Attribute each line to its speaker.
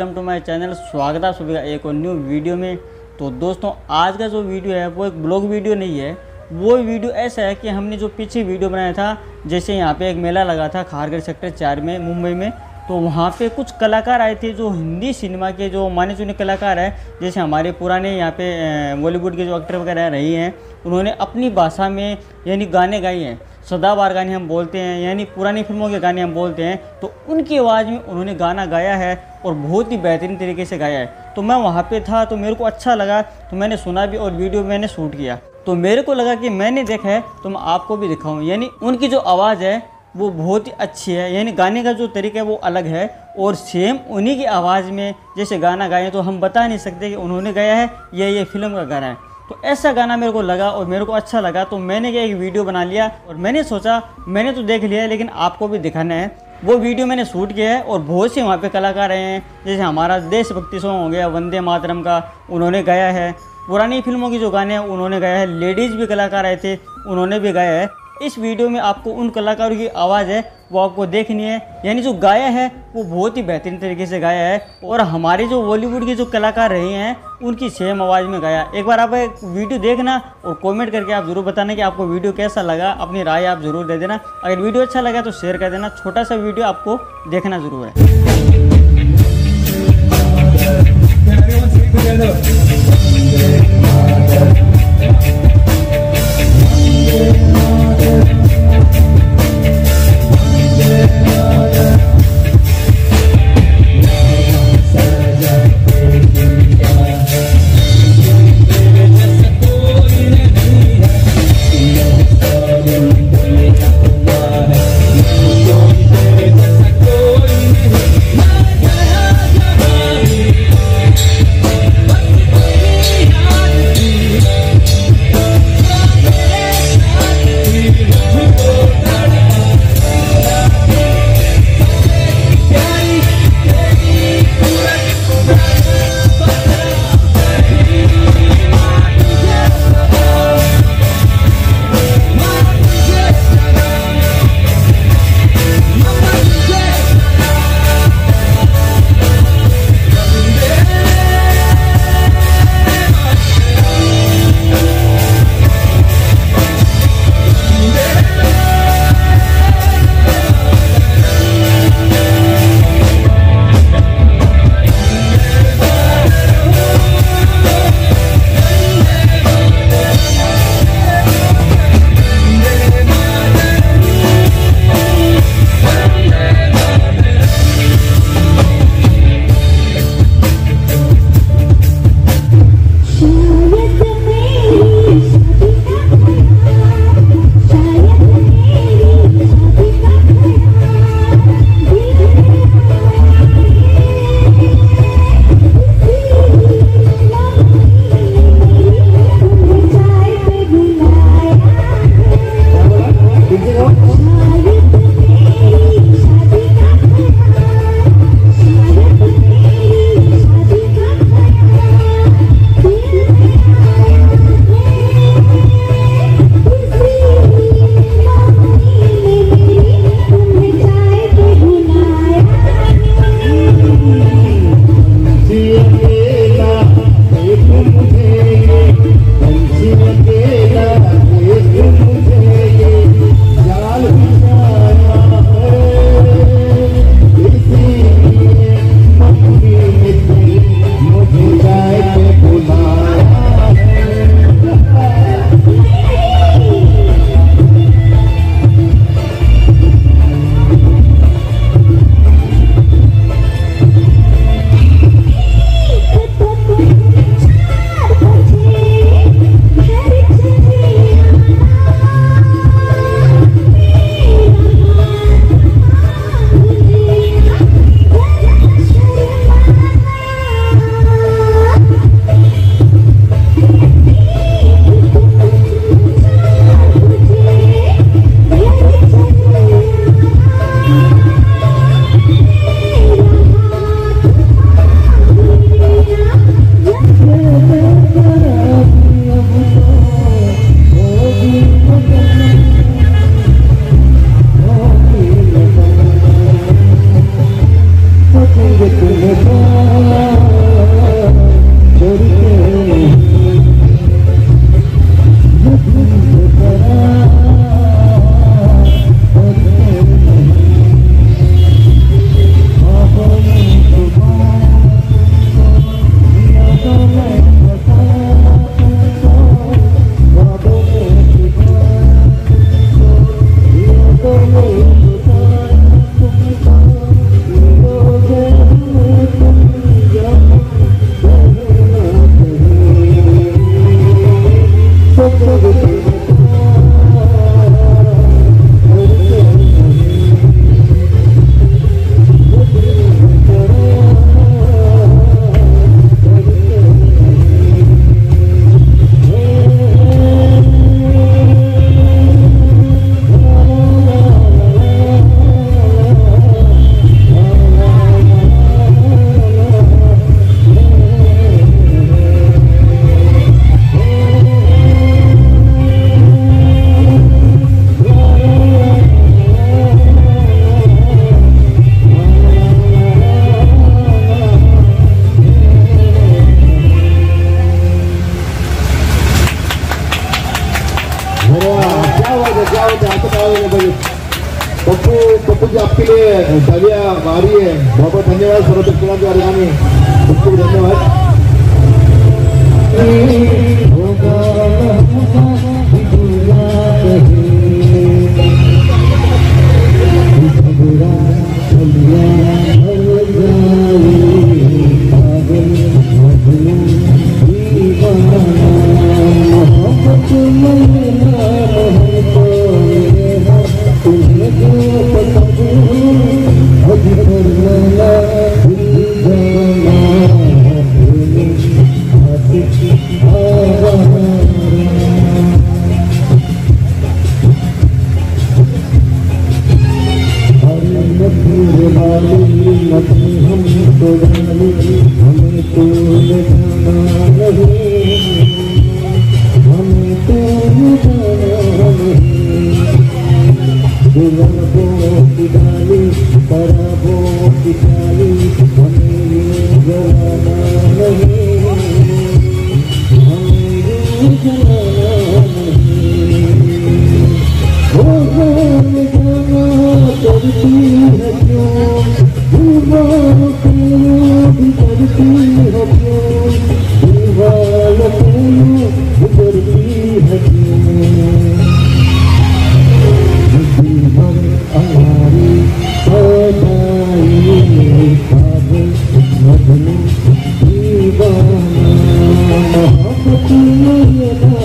Speaker 1: Welcome to my channel. स्वागत है सभी का एक और न्यू वीडियो में। तो दोस्तों आज का जो वीडियो है वो एक ब्लॉग वीडियो नहीं है, वो वीडियो ऐसा है कि हमने जो पीछे वीडियो बनाया था, जैसे यहाँ पे एक मेला लगा था खारघर सेक्टर 4 में मुंबई में, तो वहाँ पे कुछ कलाकार आए थे जो हिंदी सिनेमा के जो माने चुने कलाकार हैं, जैसे हमारे पुराने यहाँ पे बॉलीवुड के जो एक्टर वगैरह रही हैं, उन्होंने अपनी भाषा में यानी गाने गाए हैं। सदाबहार गाने हम बोलते हैं, यानी पुरानी फिल्मों के गाने हम बोलते हैं, तो उनकी आवाज़ में उन्होंने गाना गाया है और बहुत ही बेहतरीन तरीके से गाया है। तो मैं वहाँ पे था तो मेरे को अच्छा लगा, तो मैंने सुना भी और वीडियो मैंने शूट किया। तो मेरे को लगा कि मैंने देखा है तो मैं आपको भी दिखाऊँ। यानी उनकी जो आवाज़ है वो बहुत ही अच्छी है, यानी गाने का जो तरीका है वो अलग है और सेम उन्हीं की आवाज़ में जैसे गाना गाए तो हम बता नहीं सकते कि उन्होंने गाया है या ये फिल्म का गाना है। तो ऐसा गाना मेरे को लगा और मेरे को अच्छा लगा, तो मैंने क्या एक वीडियो बना लिया और मैंने सोचा मैंने तो देख लिया है लेकिन आपको भी दिखाना है। वो वीडियो मैंने शूट किया है और बहुत से वहाँ पे कलाकार आए हैं, जैसे हमारा देशभक्ति सॉन्ग हो गया वंदे मातरम का, उन्होंने गाया है। पुरानी फिल्मों की जो गाने हैं उन्होंने गाया है। लेडीज़ भी कलाकार आए थे, उन्होंने भी गाया है। इस वीडियो में आपको उन कलाकारों की आवाज़ है वो आपको देखनी है, यानी जो गाया है वो बहुत ही बेहतरीन तरीके से गाया है और हमारे जो बॉलीवुड के जो कलाकार रहे हैं उनकी सेम आवाज़ में गाया। एक बार आप एक वीडियो देखना और कमेंट करके आप ज़रूर बताना कि आपको वीडियो कैसा लगा, अपनी राय आप ज़रूर दे देना। अगर वीडियो अच्छा लगा तो शेयर कर देना। छोटा सा वीडियो आपको देखना ज़रूर है।
Speaker 2: होते पाहिजे. पप्पू जी आपके लिए तालियां आ रही है. बहुत बहुत धन्यवाद सर्व दक्षिणांच्या वर्गाने. खूप खूप धन्यवाद.
Speaker 3: Thank you.